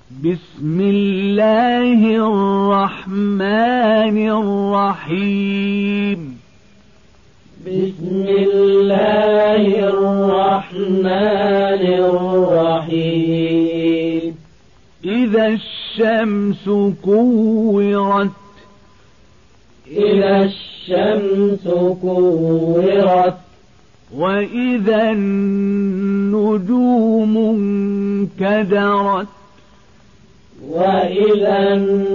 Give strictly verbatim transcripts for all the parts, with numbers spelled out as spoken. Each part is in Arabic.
بسم الله الرحمن الرحيم بسم الله الرحمن الرحيم إذا الشمس كورت إذا الشمس كورت وإذا النجوم انكدرت وإذا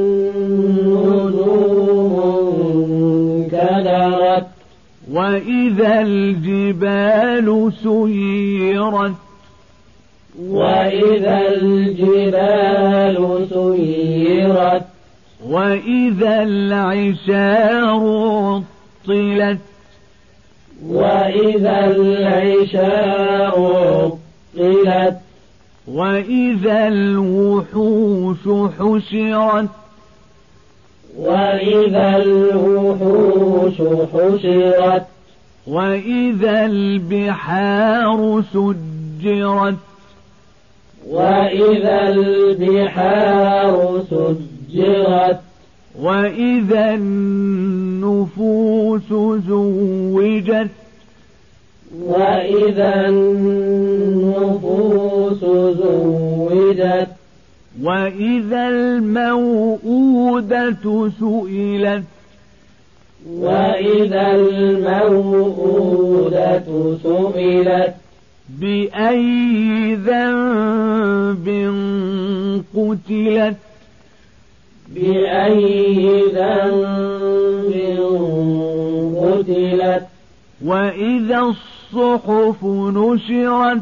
النجوم انكدرت وإذا الجبال سيرت وإذا الجبال سيرت وإذا العشار عطلت وإذا العشار عطلت وإذا الوحوش حشرت وإذا الوحوش حشرت وإذا البحار سجرت وإذا البحار سجرت وإذا النفوس زوجت وإذا النفوس زوجت وإذا الموءودة سئلت وإذا الموءودة سئلت بأي ذنب قتلت بأي ذنب قتلت وإذا الصحف نشرت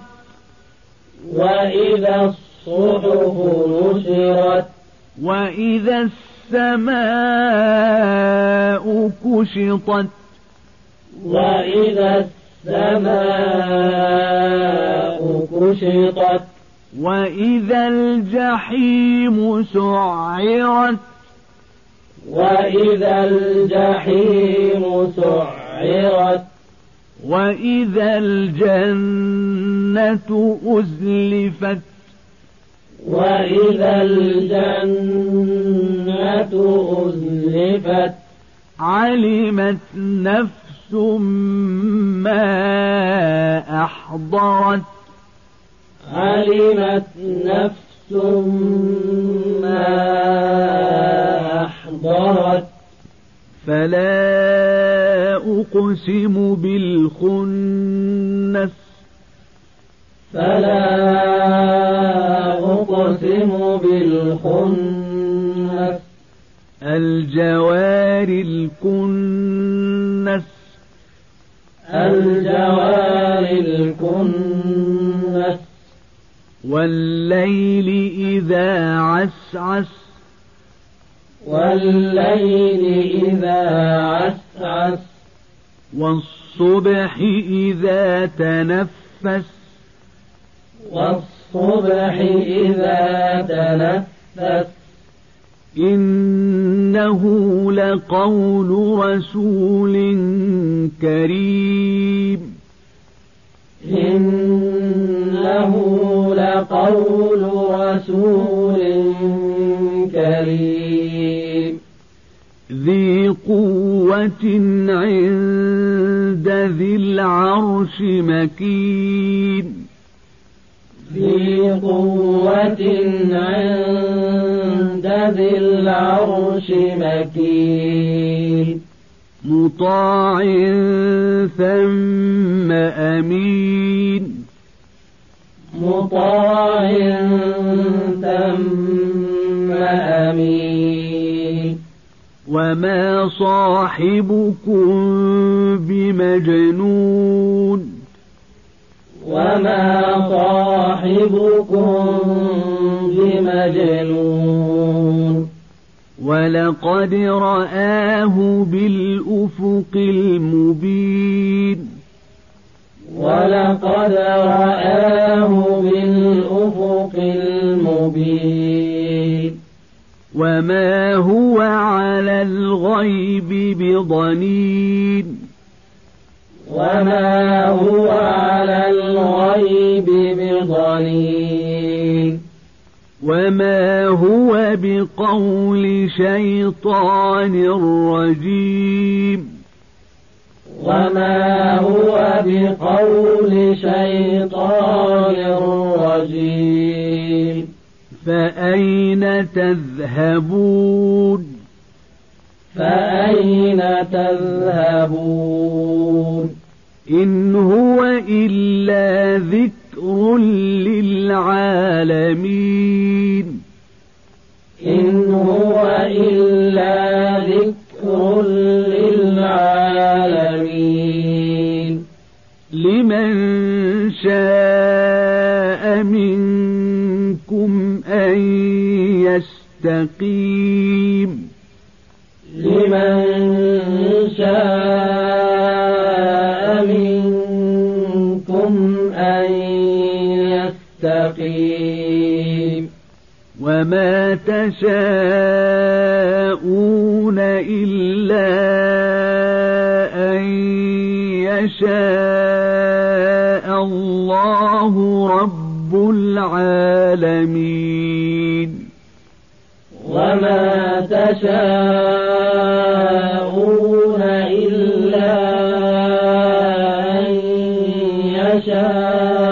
وإذا الصحف نشرت وإذا السماء كشطت وإذا السماء كشطت وإذا الجحيم سعرت وإذا الجحيم سعرت وإذا الجنة أزلفت وإذا الجنة أزلفت علمت نفس ما أحضرت علمت نفس ما أحضرت فلا أقسم بالخنس فلا أقسم بالخنس الجوار الكنس الجوار الكنس والليل إذا عسعس والليل إذا عسعس والصبح إذا تنفس والصبح إذا تنفس إنه لقول رسول كريم إنه لقول رسول كريم ذي قوة عند ذي العرش مكين ذي قوة عند ذي العرش مكين مطاع ثم أمين مطاع ثم أمين وما صاحبكم بمجنون وما صاحبكم بمجنون ولقد رآه بالأفق المبين ولقد رآه بالأفق المبين وما هو على الغيب بضنين وما هو على الغيب بضنين وما هو بقول شيطان رجيم وما هو بقول شيطان رجيم فأين تذهبون فأين تذهبون إن هو إلا ذكر للعالمين إن هو إلا ذكر للعالمين لمن شاء منكم أن يستقيم لمن شاء منكم أن يستقيم وما تشاءون إلا أن يشاء الله رب العالمين وما تشاءون إلا أن يشاء